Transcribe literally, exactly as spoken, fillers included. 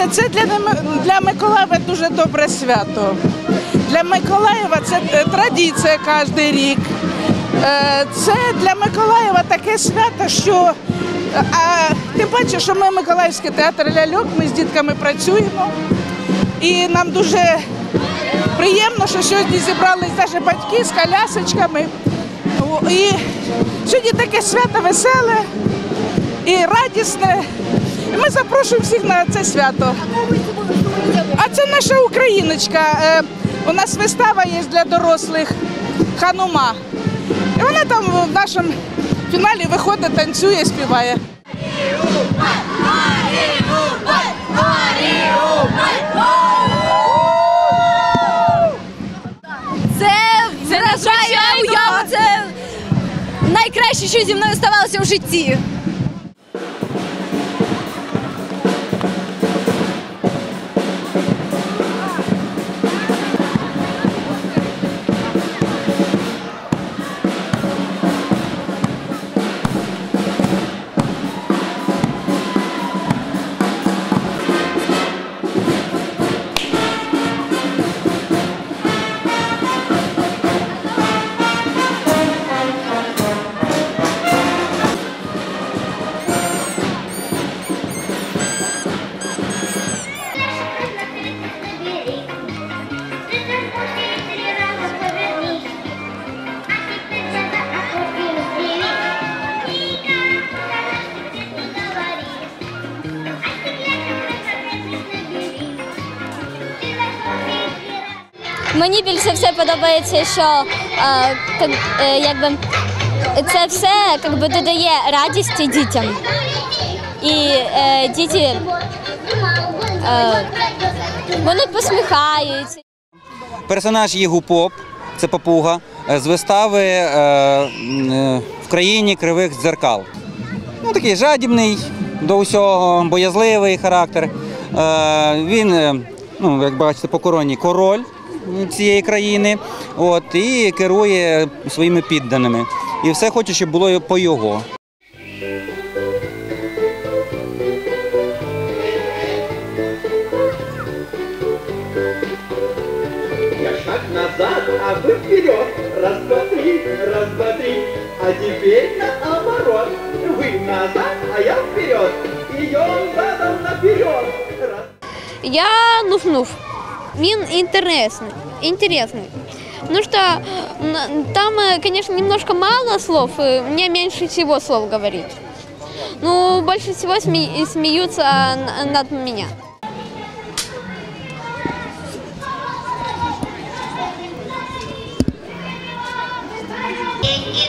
Це для, для Миколаєва дуже добре свято. Для Миколаєва це традиція кожен рік. Це для Миколаєва таке свято, що а, ти бачиш, що ми Миколаївський театр ляльок, ми з дітками працюємо. І нам дуже приємно, що сьогодні зібрались навіть батьки з колясочками. І сьогодні таке свято веселе і радісне. І ми запрошуємо всіх на це свято. А це наша україночка. У нас вистава є для дорослих «Ханума». І вона там в нашому фіналі виходить, танцює, співає. Це вражає уяву, це найкраще, що зі мною ставалося в житті. Мені більше все подобається, що е, як, е, якби, це все якби, додає радісті дітям. І е, діти е, вони посміхаються. Персонаж Єгу Поп, це папуга, з вистави е, е, «В країні кривих дзеркал». Ну, такий жадібний до усього, боязливий характер. Е, він, е, ну, як бачите, по короні король цієї країни, от, і керує своїми підданими. І все хоче, щоб було по його. Я шаг назад, а вы вперед. Раз, два, три, раз, два, три. А теперь наоборот. Вы назад, а я вперед. Идем задом наперед. Раз. Я нуф-нуф. Він інтересний. Интересный. Ну что, там, конечно, немножко мало слов, мне меньше всего слов говорит. Ну, больше всего сме- смеются над меня. Деньги